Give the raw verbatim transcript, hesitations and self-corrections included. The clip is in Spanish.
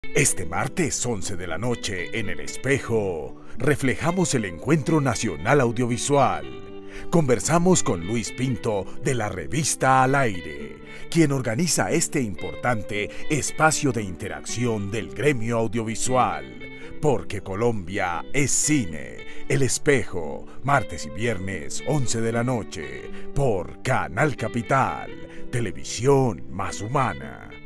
Este martes once de la noche en El Espejo, reflejamos el Encuentro Nacional Audiovisual. Conversamos con Luis Pinto de la revista Al Aire, quien organiza este importante espacio de interacción del gremio audiovisual. Porque Colombia es cine. El Espejo, martes y viernes once de la noche, por Canal Capital, televisión más humana.